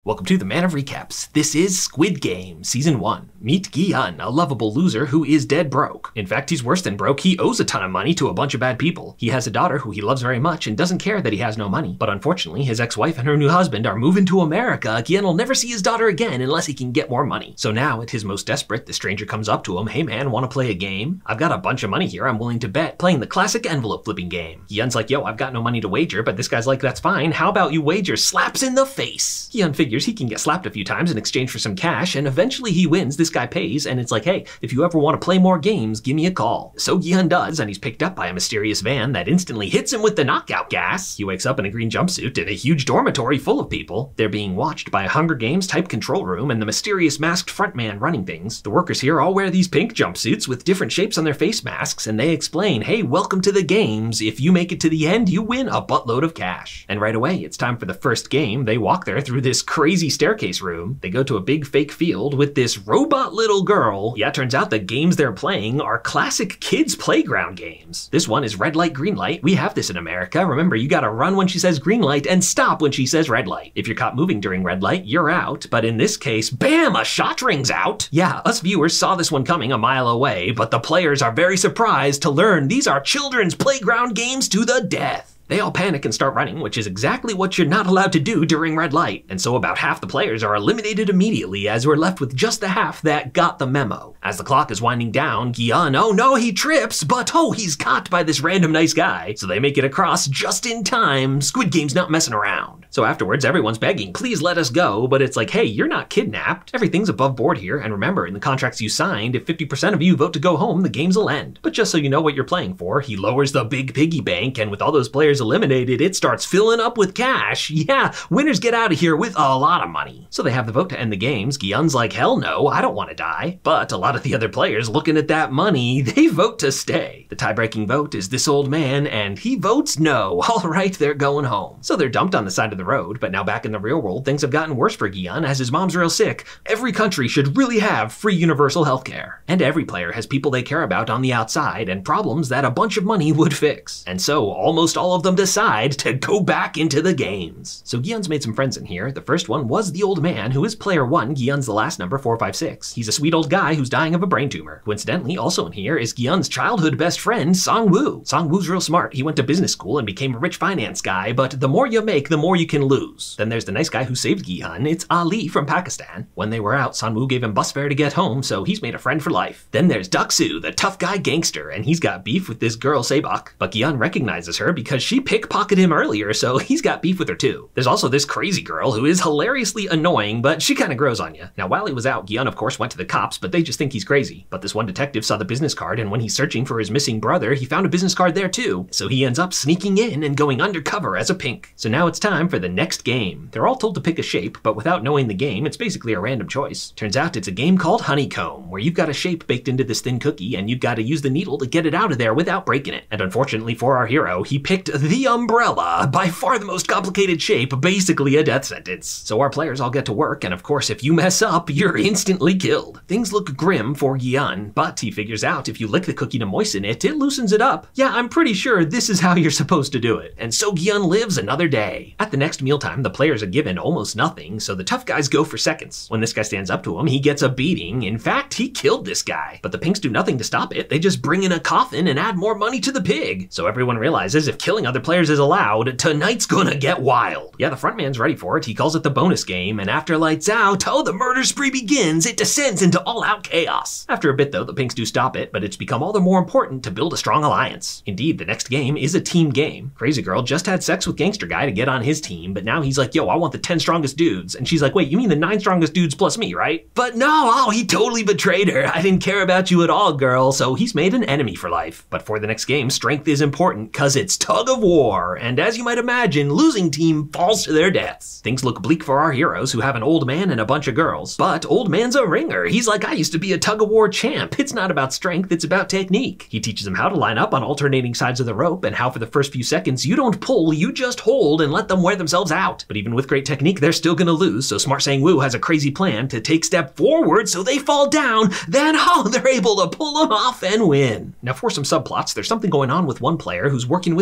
Welcome to the Man of Recaps. This is Squid Game, Season 1. Meet Gi-hun, a lovable loser who is dead broke. In fact, he's worse than broke. He owes a ton of money to a bunch of bad people. He has a daughter who he loves very much and doesn't care that he has no money. But unfortunately, his ex-wife and her new husband are moving to America. Gi-hun will never see his daughter again unless he can get more money. So now, at his most desperate, the stranger comes up to him. Hey man, wanna play a game? I've got a bunch of money here I'm willing to bet, playing the classic envelope flipping game. Gi-hun's like, yo, I've got no money to wager, but this guy's like, that's fine. How about you wager? Slaps in the face. Gi-hun figures he can get slapped a few times in exchange for some cash, and eventually he wins. This guy pays, and it's like, hey, if you ever want to play more games, give me a call. So Gi-hun does, and he's picked up by a mysterious van that instantly hits him with the knockout gas. He wakes up in a green jumpsuit in a huge dormitory full of people. They're being watched by a Hunger Games type control room and the mysterious masked front man running things. The workers here all wear these pink jumpsuits with different shapes on their face masks, and they explain, hey, welcome to the games. If you make it to the end, you win a buttload of cash. And right away, it's time for the first game. They walk there through this crazy staircase room. They go to a big fake field with this robot little girl. Yeah, turns out the games they're playing are classic kids playground games. This one is red light, green light. We have this in America. Remember, you gotta run when she says green light and stop when she says red light. If you're caught moving during red light, you're out. But in this case, bam, a shot rings out. Yeah, us viewers saw this one coming a mile away, but the players are very surprised to learn these are children's playground games to the death. They all panic and start running, which is exactly what you're not allowed to do during red light. And so about half the players are eliminated immediately, as we're left with just the half that got the memo. As the clock is winding down, Gi-hun, oh no, he trips, but oh, he's caught by this random nice guy. So they make it across just in time. Squid Game's not messing around. So afterwards, everyone's begging, please let us go, but it's like, hey, you're not kidnapped. Everything's above board here, and remember, in the contracts you signed, if 50% of you vote to go home, the games will end. But just so you know what you're playing for, he lowers the big piggy bank, and with all those players eliminated, it starts filling up with cash. Yeah, winners get out of here with a lot of money. So they have the vote to end the games. Gi-hun's like, hell no, I don't want to die. But a lot of the other players looking at that money, they vote to stay. The tie-breaking vote is this old man, and he votes no. All right, they're going home. So they're dumped on the side of the road, but now back in the real world, things have gotten worse for Gi-hun as his mom's real sick. Every country should really have free universal healthcare. And every player has people they care about on the outside and problems that a bunch of money would fix. And so almost all of them decide to go back into the games. So Gi-hun's made some friends in here. The first one was the old man, who is player 1. Gi-hun's the last number, 456. He's a sweet old guy who's dying of a brain tumor. Coincidentally, also in here is Gi-hun's childhood best friend, Song-woo. Song-woo's real smart. He went to business school and became a rich finance guy, but the more you make, the more you can lose. Then there's the nice guy who saved Gi-hun. It's Ali from Pakistan. When they were out, Song-woo gave him bus fare to get home, so he's made a friend for life. Then there's Deok-soo, the tough guy gangster, and he's got beef with this girl, Sebok. But Gi-hun recognizes her because she pickpocketed him earlier, so he's got beef with her too. There's also this crazy girl who is hilariously annoying, but she kind of grows on you. Now, while he was out, Gi-hun of course went to the cops, but they just think he's crazy. But this one detective saw the business card, and when he's searching for his missing brother, he found a business card there too. So he ends up sneaking in and going undercover as a pink. So now it's time for the next game. They're all told to pick a shape, but without knowing the game, it's basically a random choice. Turns out it's a game called Honeycomb, where you've got a shape baked into this thin cookie, and you've got to use the needle to get it out of there without breaking it. And unfortunately for our hero, he picked the umbrella, by far the most complicated shape, basically a death sentence. So our players all get to work, and of course if you mess up, you're instantly killed. Things look grim for Gi-hun, but he figures out if you lick the cookie to moisten it, it loosens it up. Yeah, I'm pretty sure this is how you're supposed to do it. And so Gi-hun lives another day. At the next mealtime, the players are given almost nothing, so the tough guys go for seconds. When this guy stands up to him, he gets a beating. In fact, he killed this guy. But the pinks do nothing to stop it. They just bring in a coffin and add more money to the pig. So everyone realizes if killing other players is allowed, tonight's gonna get wild. Yeah, the front man's ready for it. He calls it the bonus game, and after lights out, oh, the murder spree begins. It descends into all-out chaos. After a bit though, the pinks do stop it, but it's become all the more important to build a strong alliance. Indeed, the next game is a team game. Crazy Girl just had sex with Gangster Guy to get on his team, but now he's like, yo, I want the 10 strongest dudes. And she's like, wait, you mean the 9 strongest dudes plus me, right? But no, oh, he totally betrayed her. I didn't care about you at all, girl. So he's made an enemy for life. But for the next game, strength is important, cause it's tug of war. And as you might imagine, losing team falls to their deaths. Things look bleak for our heroes who have an old man and a bunch of girls. But old man's a ringer. He's like, I used to be a tug-of-war champ. It's not about strength, it's about technique. He teaches them how to line up on alternating sides of the rope and how for the first few seconds you don't pull, you just hold and let them wear themselves out. But even with great technique, they're still gonna lose, so Smart Sang-woo has a crazy plan to take step forward so they fall down, then oh, they're able to pull them off and win. Now for some subplots, there's something going on with one player who's working with the pink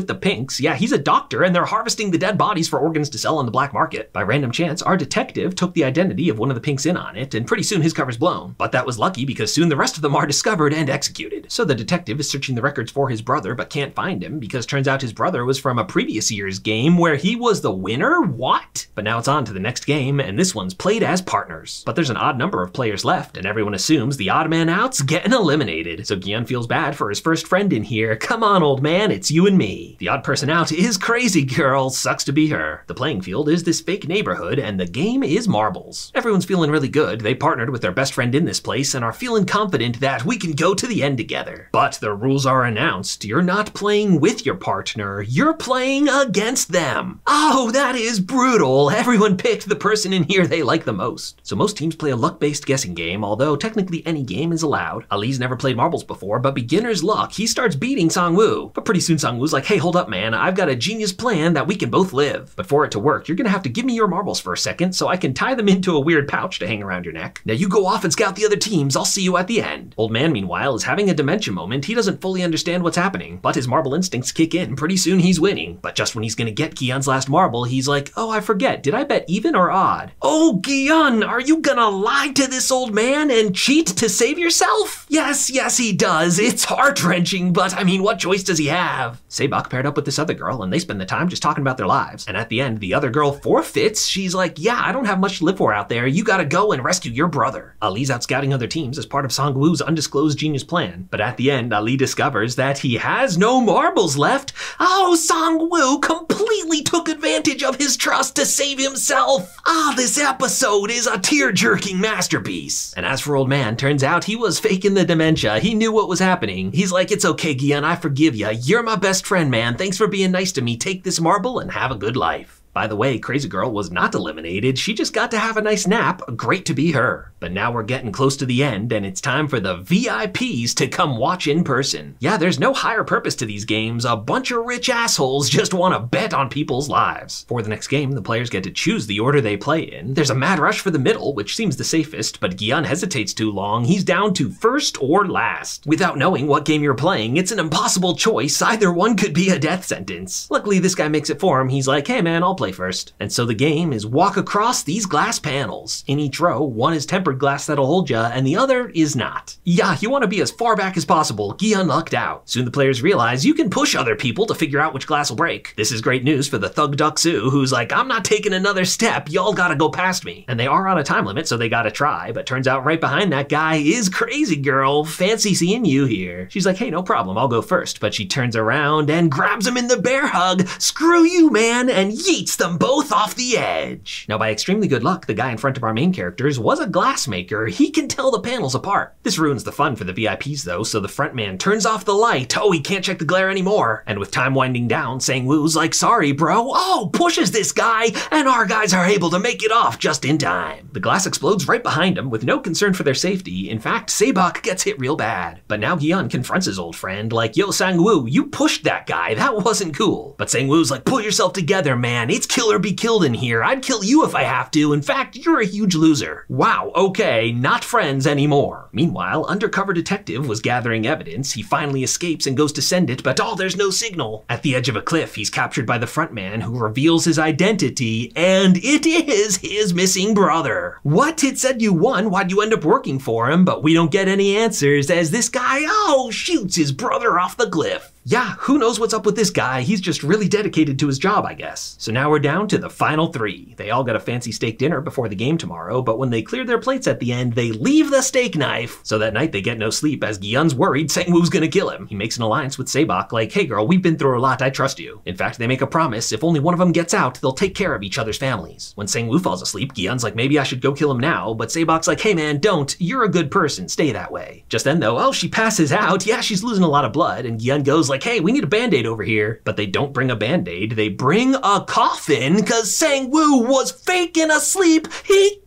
thinks, yeah, he's a doctor and they're harvesting the dead bodies for organs to sell on the black market. By random chance, our detective took the identity of one of the pinks in on it, and pretty soon his cover's blown. But that was lucky because soon the rest of them are discovered and executed. So the detective is searching the records for his brother but can't find him because turns out his brother was from a previous year's game where he was the winner? What? But now it's on to the next game, and this one's played as partners. But there's an odd number of players left, and everyone assumes the odd man out's getting eliminated. So Gi-yun feels bad for his first friend in here. Come on, old man, it's you and me. The odd person out is Crazy Girl. Sucks to be her. The playing field is this fake neighborhood, and the game is marbles. Everyone's feeling really good. They partnered with their best friend in this place and are feeling confident that we can go to the end together. But the rules are announced. You're not playing with your partner, you're playing against them. Oh, that is brutal. Everyone picked the person in here they like the most. So most teams play a luck-based guessing game, although technically any game is allowed. Ali's never played marbles before, but beginner's luck. He starts beating Sang-woo. But pretty soon Sang-woo's like, hey, hold up, man. I've got a genius plan that we can both live. But for it to work, you're gonna have to give me your marbles for a second so I can tie them into a weird pouch to hang around your neck. Now you go off and scout the other teams. I'll see you at the end. Old man, meanwhile, is having a dementia moment. He doesn't fully understand what's happening, but his marble instincts kick in. Pretty soon he's winning. But just when he's gonna get Gi-yun's last marble, he's like, oh, I forget. Did I bet even or odd? Oh, Gi-yun, are you gonna lie to this old man and cheat to save yourself? Yes, he does. It's heart-wrenching, but I mean, what choice does he have? Saebok paired up with this other girl, and they spend the time just talking about their lives. And at the end, the other girl forfeits. She's like, yeah, I don't have much to live for out there. You gotta go and rescue your brother. Ali's out scouting other teams as part of Sang-woo's undisclosed genius plan. But at the end, Ali discovers that he has no marbles left. Oh, Sang-woo completely took advantage of his trust to save himself. This episode is a tear-jerking masterpiece. And as for old man, turns out he was faking the dementia. He knew what was happening. He's like, it's okay, Gi-yun, I forgive ya. You're my best friend, man. Thanks for being nice to me. Take this marble and have a good life. By the way, Crazy Girl was not eliminated. She just got to have a nice nap. Great to be her. But now we're getting close to the end, and it's time for the VIPs to come watch in person. Yeah, there's no higher purpose to these games. A bunch of rich assholes just want to bet on people's lives. For the next game, the players get to choose the order they play in. There's a mad rush for the middle, which seems the safest, but Gi-yun hesitates too long. He's down to first or last. Without knowing what game you're playing, it's an impossible choice. Either one could be a death sentence. Luckily, this guy makes it for him. He's like, hey man, I'll play first. And so the game is walk across these glass panels. In each row, one is tempered glass that'll hold ya, and the other is not. Yeah, you want to be as far back as possible. Gi-yun lucked out. Soon the players realize you can push other people to figure out which glass will break. This is great news for the thug Duck-soo, who's like, I'm not taking another step. Y'all gotta go past me. And they are on a time limit, so they gotta try. But turns out right behind that guy is Crazy Girl. Fancy seeing you here. She's like, hey, no problem. I'll go first. But she turns around and grabs him in the bear hug. Screw you, man, and yeets them both off the edge. Now, by extremely good luck, the guy in front of our main characters was a glass maker. He can tell the panels apart. This ruins the fun for the VIPs though, so the front man turns off the light. Oh, he can't check the glare anymore. And with time winding down, Sang-woo's like, sorry, bro. Oh, pushes this guy, and our guys are able to make it off just in time. The glass explodes right behind him with no concern for their safety. In fact, Saebok gets hit real bad. But now Gi-yun confronts his old friend like, yo, Sang-woo, you pushed that guy. That wasn't cool. But Sang-woo's like, pull yourself together, man. It's kill or be killed in here. I'd kill you if I have to. In fact, you're a huge loser. Wow, okay, not friends anymore. Meanwhile, undercover detective was gathering evidence. He finally escapes and goes to send it, but there's no signal. At the edge of a cliff, he's captured by the front man who reveals his identity, and it is his missing brother. What? It said you won. Why'd you end up working for him? But we don't get any answers as this guy, shoots his brother off the cliff. Yeah, who knows what's up with this guy? He's just really dedicated to his job, I guess. So now we're down to the final three. They all got a fancy steak dinner before the game tomorrow, but when they clear their plates at the end, they leave the steak knife. So that night they get no sleep as Gi-yun's worried Sang-woo's gonna kill him. He makes an alliance with Saebok like, hey girl, we've been through a lot, I trust you. In fact, they make a promise, if only one of them gets out, they'll take care of each other's families. When Sang-woo falls asleep, Gi-yun's like, maybe I should go kill him now, but Saebok's like, hey man, don't, you're a good person, stay that way. Just then though, she passes out. Yeah, she's losing a lot of blood, and Gi-yun goes like, hey, we need a Band-Aid over here. But they don't bring a Band-Aid, they bring a coffin, cause Sang-woo was faking asleep. He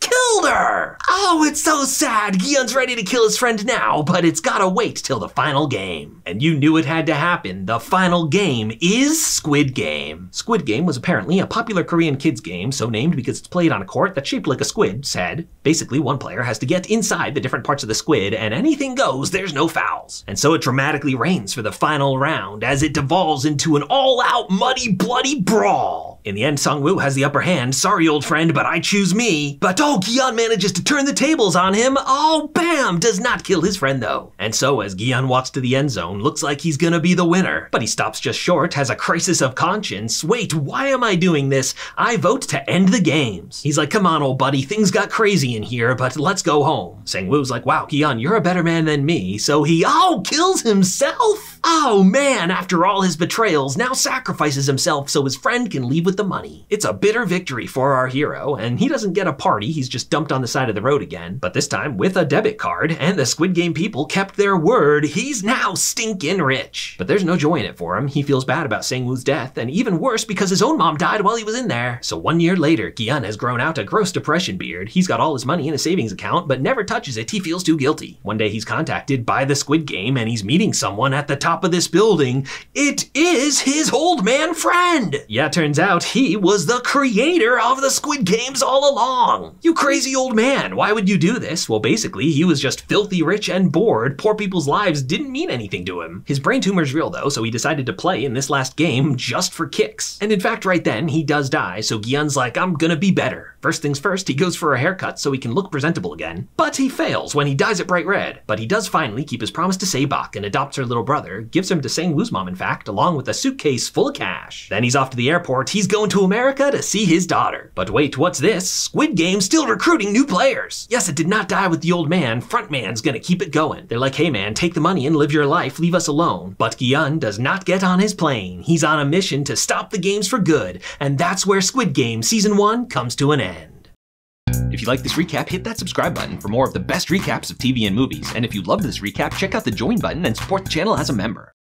killed her! Oh, it's so sad. Gi-hun's ready to kill his friend now, but it's gotta wait till the final game. And you knew it had to happen. The final game is Squid Game. Squid Game was apparently a popular Korean kids game, so named because it's played on a court that's shaped like a squid's head. Basically, one player has to get inside the different parts of the squid, and anything goes, there's no fouls. And so it dramatically reigns for the final round as it devolves into an all-out, muddy, bloody brawl. In the end, Sung-woo has the upper hand. Sorry, old friend, but I choose me. But oh, Gi-hun manages to turn the tables on him. Oh, bam! Does not kill his friend, though. And so, as Gi-hun walks to the end zone, looks like he's gonna be the winner. But he stops just short, has a crisis of conscience. Wait, why am I doing this? I vote to end the games. He's like, come on, old buddy, things got crazy in here, but let's go home. Sang-woo's like, wow, Gi-hun, you're a better man than me. So he, kills himself? Oh man, after all his betrayals, now sacrifices himself so his friend can leave with the money. It's a bitter victory for our hero, and he doesn't get a party, he's just dumped on the side of the road again, but this time with a debit card, and the Squid Game people kept their word. He's now stinking rich. But there's no joy in it for him. He feels bad about Sang-woo's death, and even worse because his own mom died while he was in there. So 1 year later, Gi-hun has grown out a gross depression beard. He's got all his money in a savings account, but never touches it. He feels too guilty. One day he's contacted by the Squid Game, and he's meeting someone at the top of this building. It is his old man friend! Yeah, turns out he was the creator of the Squid Games all along. You crazy old man, why would you do this? Well, basically, he was just filthy rich and bored. Poor people's lives didn't mean anything to him. His brain tumor's real though, so he decided to play in this last game just for kicks. And in fact, right then, he does die, so Gi-hun's like, I'm gonna be better. First things first, he goes for a haircut so he can look presentable again. But he fails when he dyes it bright red. But he does finally keep his promise to Sae-bok and adopts her little brother, gives him to Sang-woo's mom in fact, along with a suitcase full of cash. Then he's off to the airport. He's going to America to see his daughter. But wait, what's this? Squid Game still recruiting new players. Yes, it did not die with the old man. Frontman's gonna keep it going. They're like, hey man, take the money and live your life, leave us alone. But Gi-hun does not get on his plane. He's on a mission to stop the games for good, and that's where Squid Game Season 1 comes to an end. If you like this recap, hit that subscribe button for more of the best recaps of TV and movies. And if you loved this recap, check out the join button and support the channel as a member.